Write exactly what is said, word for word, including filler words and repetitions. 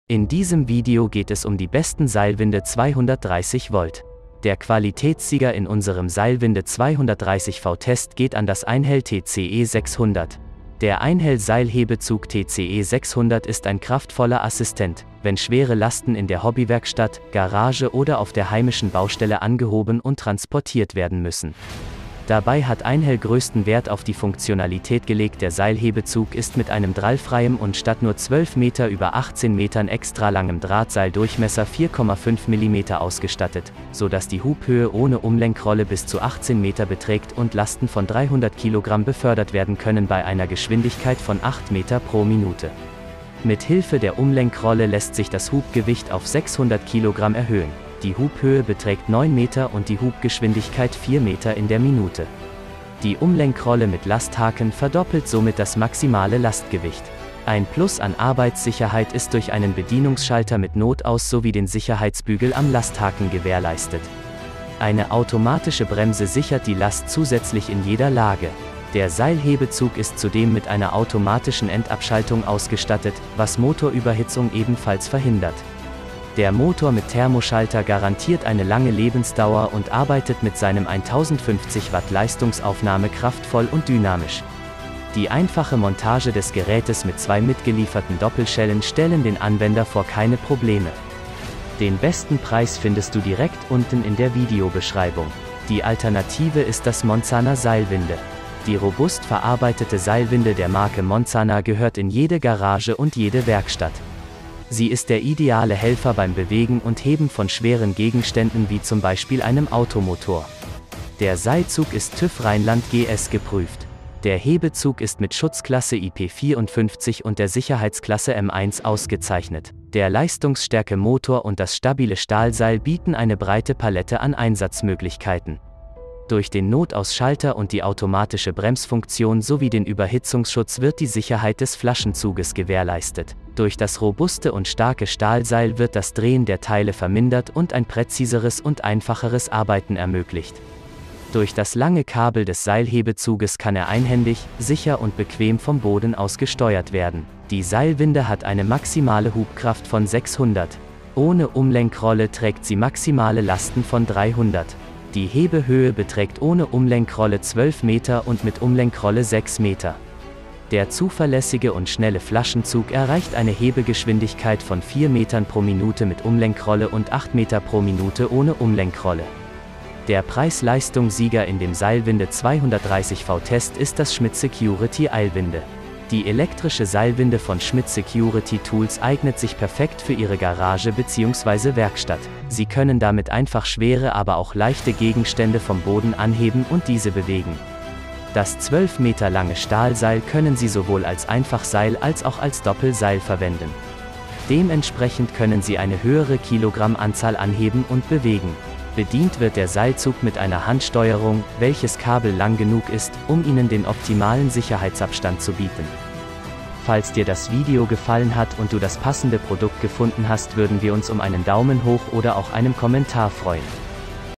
In diesem Video geht es um die besten Seilwinde zweihundertdreißig Volt. Der Qualitätssieger in unserem Seilwinde zweihundertdreißig Volt Test geht an das Einhell T C E sechshundert. Der Einhell Seilhebezug T C E sechshundert ist ein kraftvoller Assistent, wenn schwere Lasten in der Hobbywerkstatt, Garage oder auf der heimischen Baustelle angehoben und transportiert werden müssen. Dabei hat Einhell größten Wert auf die Funktionalität gelegt. Der Seilhebezug ist mit einem drallfreiem und statt nur zwölf Meter über achtzehn Metern extra langem Drahtseildurchmesser vier Komma fünf Millimeter ausgestattet, sodass die Hubhöhe ohne Umlenkrolle bis zu achtzehn Meter beträgt und Lasten von dreihundert Kilogramm befördert werden können bei einer Geschwindigkeit von acht Meter pro Minute. Mit Hilfe der Umlenkrolle lässt sich das Hubgewicht auf sechshundert Kilogramm erhöhen. Die Hubhöhe beträgt neun Meter und die Hubgeschwindigkeit vier Meter in der Minute. Die Umlenkrolle mit Lasthaken verdoppelt somit das maximale Lastgewicht. Ein Plus an Arbeitssicherheit ist durch einen Bedienungsschalter mit Notaus sowie den Sicherheitsbügel am Lasthaken gewährleistet. Eine automatische Bremse sichert die Last zusätzlich in jeder Lage. Der Seilhebezug ist zudem mit einer automatischen Endabschaltung ausgestattet, was Motorüberhitzung ebenfalls verhindert. Der Motor mit Thermoschalter garantiert eine lange Lebensdauer und arbeitet mit seinem tausendfünfzig Watt Leistungsaufnahme kraftvoll und dynamisch. Die einfache Montage des Gerätes mit zwei mitgelieferten Doppelschellen stellen den Anwender vor keine Probleme. Den besten Preis findest du direkt unten in der Videobeschreibung. Die Alternative ist das Monzana Seilwinde. Die robust verarbeitete Seilwinde der Marke Monzana gehört in jede Garage und jede Werkstatt. Sie ist der ideale Helfer beim Bewegen und Heben von schweren Gegenständen wie zum Beispiel einem Automotor. Der Seilzug ist TÜV Rheinland G S geprüft. Der Hebezug ist mit Schutzklasse I P vierundfünfzig und der Sicherheitsklasse M eins ausgezeichnet. Der leistungsstärke Motor und das stabile Stahlseil bieten eine breite Palette an Einsatzmöglichkeiten. Durch den Notausschalter und die automatische Bremsfunktion sowie den Überhitzungsschutz wird die Sicherheit des Flaschenzuges gewährleistet. Durch das robuste und starke Stahlseil wird das Drehen der Teile vermindert und ein präziseres und einfacheres Arbeiten ermöglicht. Durch das lange Kabel des Seilhebezuges kann er einhändig, sicher und bequem vom Boden aus gesteuert werden. Die Seilwinde hat eine maximale Hubkraft von sechshundert. Ohne Umlenkrolle trägt sie maximale Lasten von dreihundert. Die Hebehöhe beträgt ohne Umlenkrolle zwölf Meter und mit Umlenkrolle sechs Meter. Der zuverlässige und schnelle Flaschenzug erreicht eine Hebegeschwindigkeit von vier Metern pro Minute mit Umlenkrolle und acht Meter pro Minute ohne Umlenkrolle. Der Preis-Leistung-Sieger in dem Seilwinde zweihundertdreißig Volt Test ist das Schmidt Security Eilwinde. Die elektrische Seilwinde von Schmidt Security Tools eignet sich perfekt für Ihre Garage bzw. Werkstatt. Sie können damit einfach schwere, aber auch leichte Gegenstände vom Boden anheben und diese bewegen. Das zwölf Meter lange Stahlseil können Sie sowohl als Einfachseil als auch als Doppelseil verwenden. Dementsprechend können Sie eine höhere Kilogrammanzahl anheben und bewegen. Bedient wird der Seilzug mit einer Handsteuerung, welches Kabel lang genug ist, um Ihnen den optimalen Sicherheitsabstand zu bieten. Falls dir das Video gefallen hat und du das passende Produkt gefunden hast, würden wir uns um einen Daumen hoch oder auch einen Kommentar freuen.